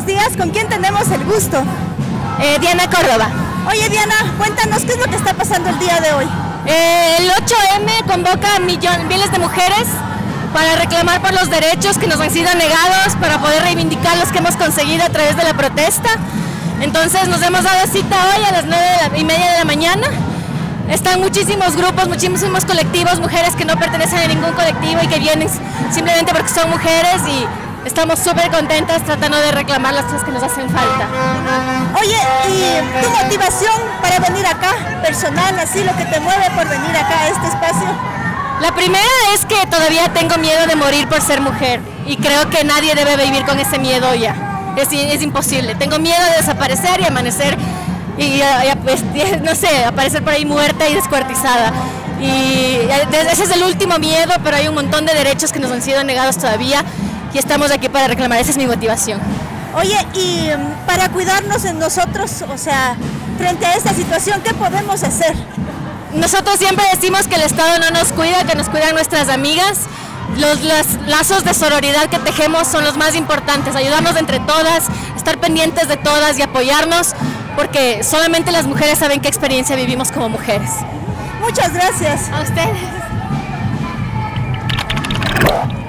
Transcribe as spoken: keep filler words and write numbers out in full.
días, ¿con quién tenemos el gusto? Eh, Diana Córdoba. Oye Diana, cuéntanos qué es lo que está pasando el día de hoy. Eh, el ocho eme convoca a millón, miles de mujeres para reclamar por los derechos que nos han sido negados, para poder reivindicar los que hemos conseguido a través de la protesta. Entonces nos hemos dado cita hoy a las nueve y media de la mañana. Están muchísimos grupos, muchísimos colectivos, mujeres que no pertenecen a ningún colectivo y que vienen simplemente porque son mujeres, y estamos súper contentas tratando de reclamar las cosas que nos hacen falta. Oye, ¿y tu motivación para venir acá, personal, así lo que te mueve por venir acá a este espacio? La primera es que todavía tengo miedo de morir por ser mujer, y creo que nadie debe vivir con ese miedo ya. Es, es imposible. Tengo miedo de desaparecer y amanecer y, y, y no sé, aparecer por ahí muerta y descuartizada. Y ese es el último miedo, pero hay un montón de derechos que nos han sido negados todavía y estamos aquí para reclamar. Esa es mi motivación. Oye, y para cuidarnos en nosotros, o sea, frente a esta situación, ¿qué podemos hacer? Nosotros siempre decimos que el Estado no nos cuida, que nos cuidan nuestras amigas. Los, los lazos de sororidad que tejemos son los más importantes, ayudarnos entre todas, estar pendientes de todas y apoyarnos, porque solamente las mujeres saben qué experiencia vivimos como mujeres. Muchas gracias. A ustedes.